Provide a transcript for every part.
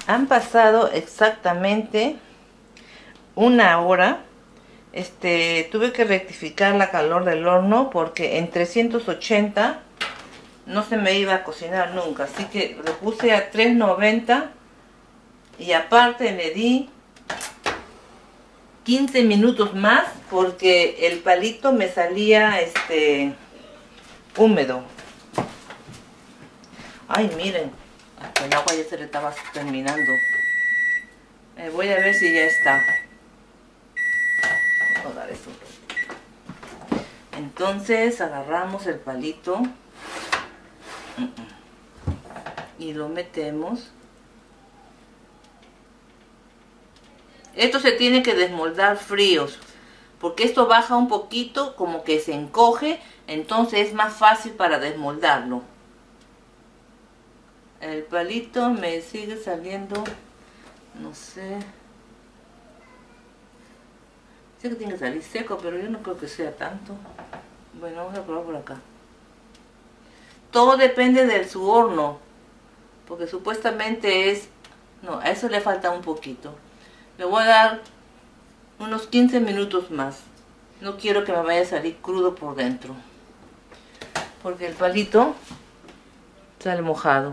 Han pasado exactamente una hora. Tuve que rectificar la calor del horno porque en 380 no se me iba a cocinar nunca. Así que lo puse a 390 y aparte le di 15 minutos más porque el palito me salía húmedo. Ay, miren, el agua ya se le estaba terminando. Voy a ver si ya está. Vamos a dar esto. Entonces agarramos el palito y lo metemos. Esto se tiene que desmoldar fríos, porque esto baja un poquito, como que se encoge, entonces es más fácil para desmoldarlo. El palito me sigue saliendo, no sé. Sé que tiene que salir seco, pero yo no creo que sea tanto. Bueno, vamos a probar por acá. Todo depende de su horno, porque supuestamente es... No, a eso le falta un poquito. Le voy a dar unos 15 minutos más. No quiero que me vaya a salir crudo por dentro, porque el palito sale mojado.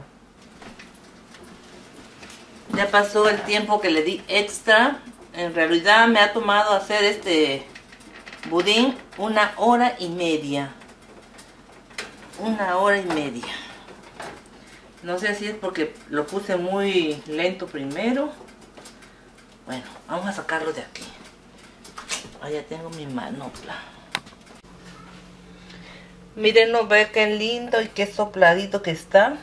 Ya pasó el tiempo que le di extra. En realidad me ha tomado hacer este budín 1 hora y media. 1 hora y media. No sé si es porque lo puse muy lento primero. Bueno, vamos a sacarlo de aquí. Ya tengo mi manopla. Miren, no ve qué lindo y qué sopladito que está.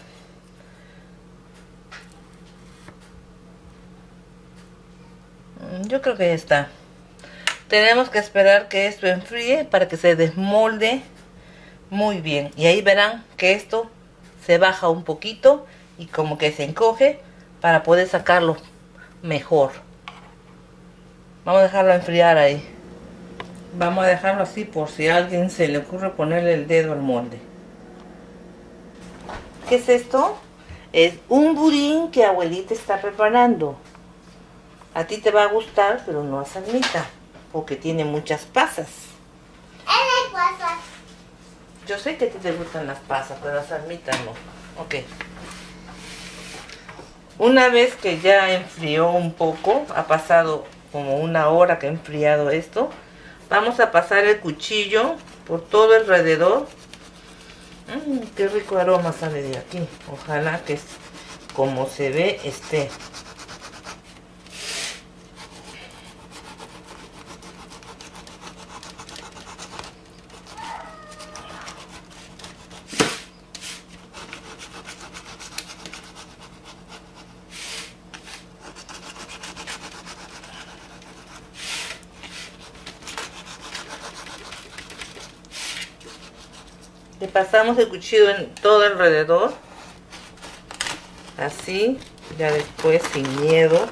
Yo creo que ya está. Tenemos que esperar que esto enfríe para que se desmolde muy bien. Y ahí verán que esto se baja un poquito y como que se encoge para poder sacarlo mejor. Vamos a dejarlo enfriar ahí. Vamos a dejarlo así por si a alguien se le ocurre ponerle el dedo al molde. ¿Qué es esto? Es un budín que abuelita está preparando. A ti te va a gustar, pero no a Salmita, porque tiene muchas pasas. Hay pasas. Yo sé que a ti te gustan las pasas, pero a Salmita no. Ok. Una vez que ya enfrió un poco, ha pasado como 1 hora que ha enfriado esto, vamos a pasar el cuchillo por todo alrededor. Qué rico aroma sale de aquí. Ojalá que como se ve esté. Le pasamos el cuchillo en todo alrededor, así, ya después sin miedo.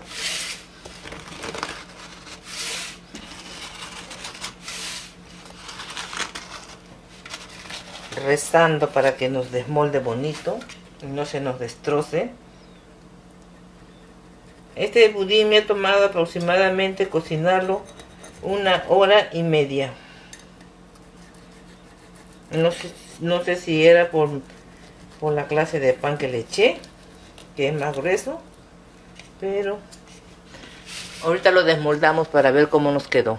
Rezando para que nos desmolde bonito y no se nos destroce. Este budín me ha tomado aproximadamente cocinarlo 1 hora y media. No sé si era por la clase de pan que le eché, que es más grueso, pero ahorita lo desmoldamos para ver cómo nos quedó.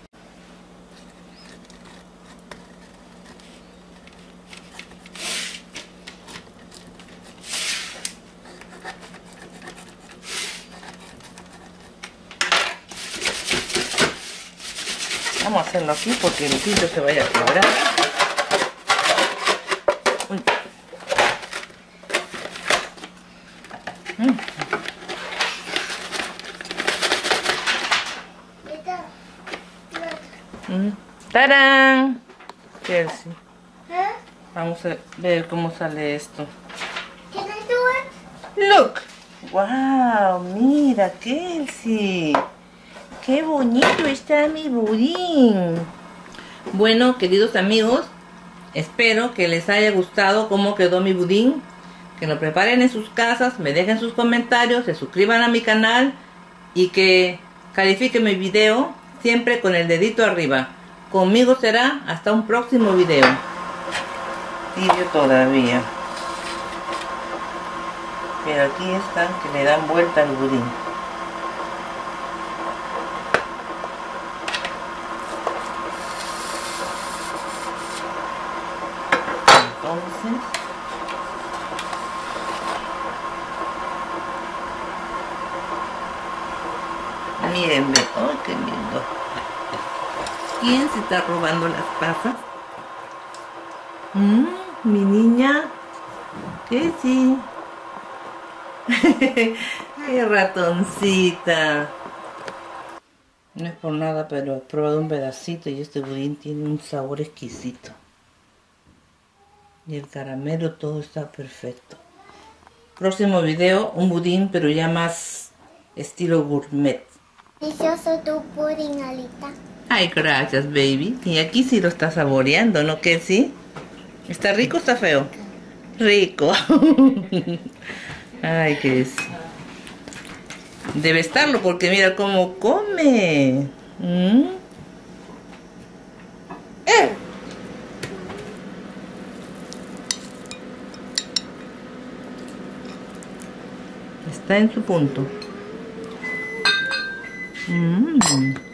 Vamos a hacerlo aquí porque el pincho se vaya a quebrar. Uy. ¡Tarán! Chelsea. Vamos a ver cómo sale esto. Can I do it? Look. Wow, mira, Kelsey. Qué bonito está mi budín. Bueno, queridos amigos, espero que les haya gustado cómo quedó mi budín. que lo preparen en sus casas, me dejen sus comentarios, se suscriban a mi canal y que califiquen mi video siempre con el dedito arriba. Conmigo será hasta un próximo video. Tibio todavía. Pero aquí están que le dan vuelta al budín. Entonces, miren, ¡ay, qué lindo! ¿Quién se está robando las pasas? Mi niña. ¿Qué sí? ¡Qué ratoncita! No es por nada, pero he probado un pedacito y este budín tiene un sabor exquisito. Y el caramelo, todo está perfecto. Próximo video, un budín, pero ya más estilo gourmet. Delicioso tu pudín, Alita. Ay, gracias, baby. Y aquí sí lo está saboreando, ¿no, Kelsey? ¿Está rico o está feo? Rico. Ay, Kelsey. Debe estarlo porque mira cómo come. Está en su punto.